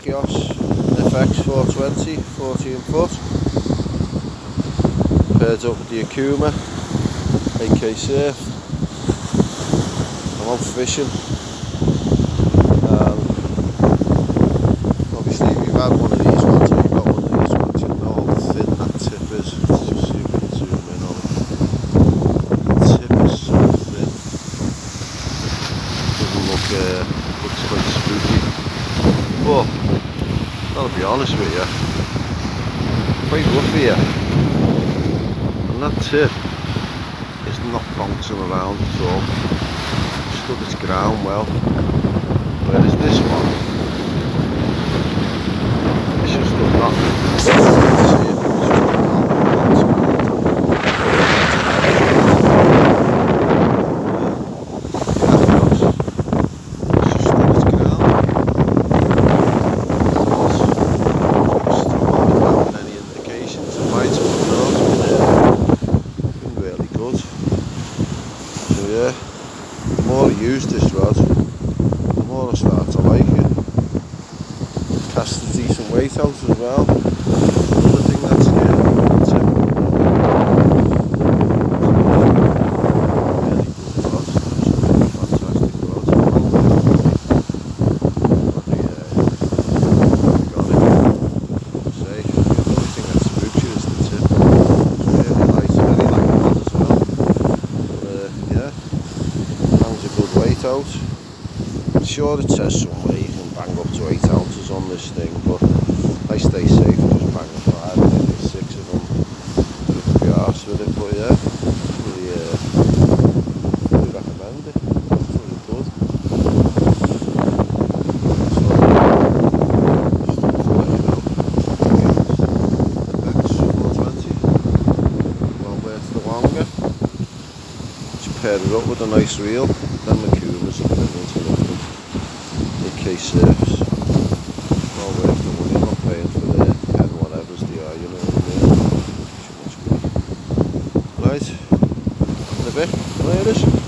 Achios FX 420, 14 foot. Paired up with the Akuma AK Surf. I'm out fishing. Obviously, if you've had one of these ones, or you've got one of these ones, you know how thin that tip is. Let's just see if we can zoom in on it. The tip is so thin. Doesn't look, looks quite spooky. But, I'll be honest with you, quite rough here. And that tip is not bouncing around at all. Stood its ground well. Whereas this one, it's just done nothing. Yeah, the more I use this rod, the more I start to like it. Casts a decent weight out as well. Another thing that's here, really good rod, absolutely fantastic rod. Got it. Say, the only thing that spooks you is the tip. It's really light, very light rod as well. Yeah, hangs a good weight out. I'm sure it says somewhere you can bang up to 8 ounces on this thing, but I stay safe, just bang 5, maybe 6 of them. Could be arsed with it, but yeah, really recommend it. It's really good. So, just to let you know, FX 420, well worth the longer. Pair it up with a nice reel, then the Akumas are brilliant to look at. AK Surfs, well worth the money, I'm not paying for the 10 whatevers they are, you know what I mean? Right, in a bit, there it is.